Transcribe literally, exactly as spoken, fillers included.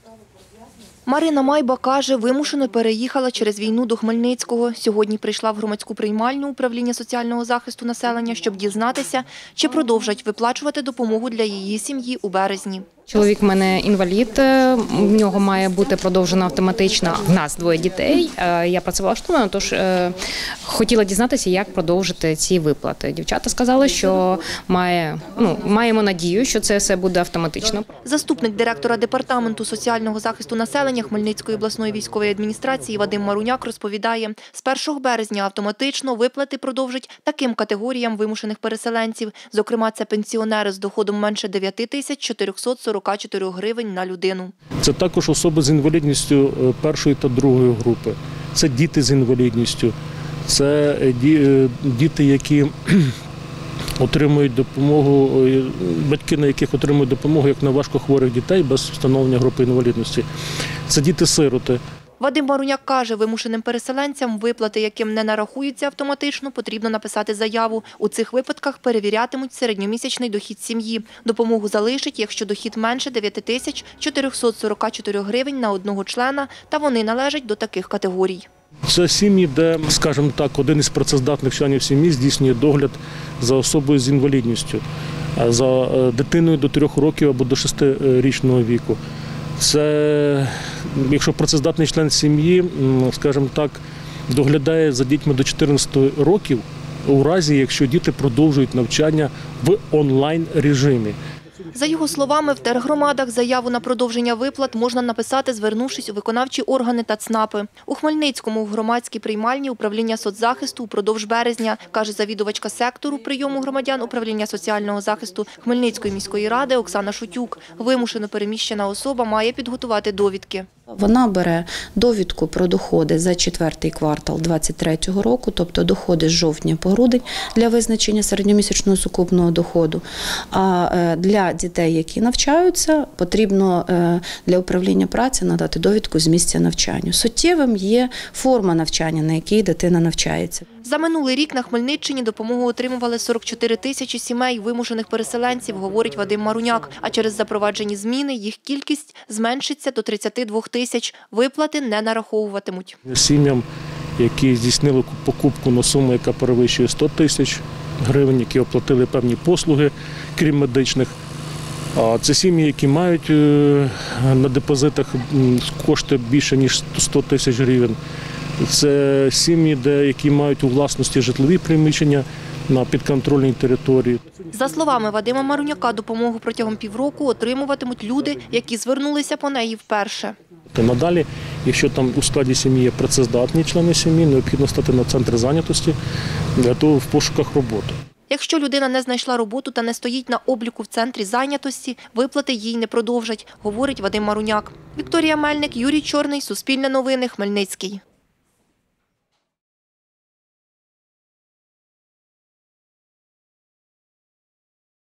Марина Майба каже, вимушено переїхала через війну до Хмельницького. Сьогодні прийшла в громадську приймальню управління соціального захисту населення, щоб дізнатися, чи продовжать виплачувати допомогу для її сім'ї у березні. Чоловік в мене інвалід, в нього має бути продовжена автоматично. В нас двоє дітей, я працювала штатно, тож хотіла дізнатися, як продовжити ці виплати. Дівчата сказали, що має, ну, маємо надію, що це все буде автоматично. Заступник директора департаменту соціального захисту населення Хмельницької обласної військової адміністрації Вадим Маруняк розповідає, з першого березня автоматично виплати продовжать таким категоріям вимушених переселенців. Зокрема, це пенсіонери з доходом менше дев'яти тисяч чотирьохсот сорока чотирьох гривень на людину. Це також особи з інвалідністю першої та другої групи. Це діти з інвалідністю. Це діти, які отримують допомогу, батьки, на яких отримують допомогу як на важкохворих дітей без встановлення групи інвалідності. Це діти-сироти. Вадим Маруняк каже, вимушеним переселенцям, виплати яким не нарахуються автоматично, потрібно написати заяву. У цих випадках перевірятимуть середньомісячний дохід сім'ї. Допомогу залишать, якщо дохід менше дев'яти тисяч чотирьохсот сорока чотирьох гривень на одного члена, та вони належать до таких категорій. Це сім'ї, де, скажімо так, один із працездатних членів сім'ї здійснює догляд за особою з інвалідністю, за дитиною до трьох років або до шестирічного віку. Це, якщо працездатний член сім'ї, скажімо так, доглядає за дітьми до чотирнадцяти років, у разі, якщо діти продовжують навчання в онлайн-режимі. За його словами, в тергромадах заяву на продовження виплат можна написати, звернувшись у виконавчі органи та ЦНАПи. У Хмельницькому в громадській приймальні управління соцзахисту упродовж березня, каже завідувачка сектору прийому громадян управління соціального захисту Хмельницької міської ради Оксана Шутюк. Вимушено переміщена особа має підготувати довідки. Вона бере довідку про доходи за четвертий квартал двадцять третього року, тобто доходи з жовтня по грудень для визначення середньомісячного сукупного доходу. А для дітей, які навчаються, потрібно для управління праці надати довідку з місця навчання. Суттєвим є форма навчання, на якій дитина навчається. За минулий рік на Хмельниччині допомогу отримували сорок чотири тисячі сімей вимушених переселенців, говорить Вадим Маруняк. А через запроваджені зміни їх кількість зменшиться до тридцяти двох тисяч. Виплати не нараховуватимуть. Сім'ям, які здійснили покупку на суму, яка перевищує сто тисяч гривень, які оплатили певні послуги, крім медичних. А це сім'ї, які мають на депозитах кошти більше, ніж сто тисяч гривень. Це сім'ї, які мають у власності житлові приміщення на підконтрольній території. За словами Вадима Маруняка, допомогу протягом півроку отримуватимуть люди, які звернулися по неї вперше. Надалі, якщо там у складі сім'ї є працездатні члени сім'ї, необхідно стати на центр зайнятості для того в пошуках роботи. Якщо людина не знайшла роботу та не стоїть на обліку в центрі зайнятості, виплати їй не продовжать, говорить Вадим Маруняк. Вікторія Мельник, Юрій Чорний, Суспільне новини, Хмельницький.